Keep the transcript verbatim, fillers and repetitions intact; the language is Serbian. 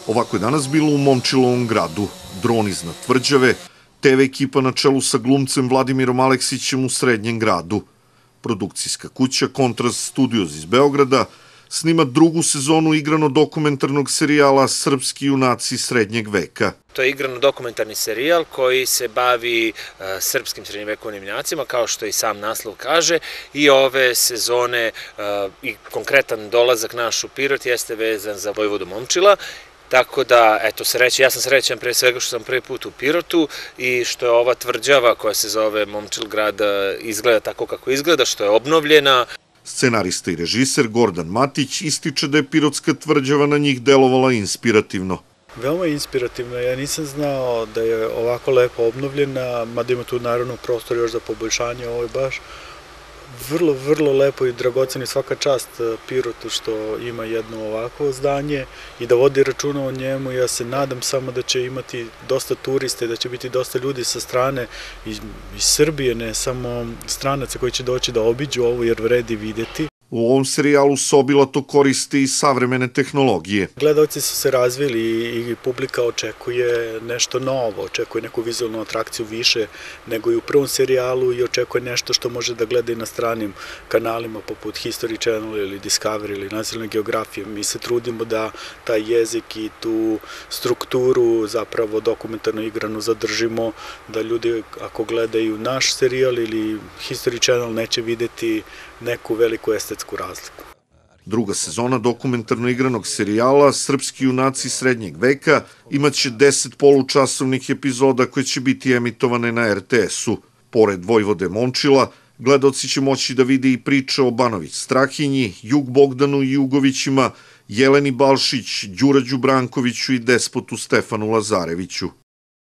Ovako je danas bilo u Momčilovom gradu. Dron iznad tvrđave, te ve ekipa na čelu sa glumcem Vladimirom Aleksićem u Srednjem gradu. Produkcijska kuća Kontrast Studios iz Beograda snima drugu sezonu igrano-dokumentarnog serijala Srpski junaci srednjeg veka. To je igrano-dokumentarni serijal koji se bavi uh, srpskim srednjevekovnim junacima, kao što i sam naslov kaže, i ove sezone uh, i konkretan dolazak naš u Pirot jeste vezan za vojvodu Momčila. Tako da, eto, sreće, ja sam srećan pre svega što sam prvi put u Pirotu i što je ova tvrđava koja se zove Momčilgrad izgleda tako kako izgleda, što je obnovljena. Scenarista i režiser Gordan Matić ističe da je pirotska tvrđava na njih delovala inspirativno. Veoma inspirativno, ja nisam znao da je ovako lepo obnovljena, mada ima tu naravno prostor još za poboljšanje, ovo je baš vrlo, vrlo lepo i dragoceno i svaka čast Pirotu što ima jedno ovako zdanje i da vodi računa o njemu. Ja se nadam samo da će imati dosta turiste, da će biti dosta ljudi sa strane iz, iz Srbije, ne samo stranaca koji će doći da obiđu ovo jer vredi vidjeti. U ovom serijalu se obilato koriste i savremene tehnologije. Gledalci su se razvili i publika očekuje nešto novo, očekuje neku vizualnu atrakciju više nego i u prvom serijalu i očekuje nešto što može da gleda i na stranim kanalima poput History Channel ili Discovery ili Nacionalne geografije. Mi se trudimo da taj jezik i tu strukturu zapravo dokumentarno igranu zadržimo, da ljudi ako gledaju naš serijal ili History Channel neće videti neku veliku estetsku razliku. Druga sezona dokumentarno igranog serijala Srpski junaci srednjeg veka imaće deset polučasovnih epizoda koje će biti emitovane na er te esu. Pored Vojvode Momčila, gledaoci će moći da vide i priče o Banović Strahinji, Jug Bogdanu i Jugovićima, Jeleni Balšić, Đurađu Brankoviću i despotu Stefanu Lazareviću.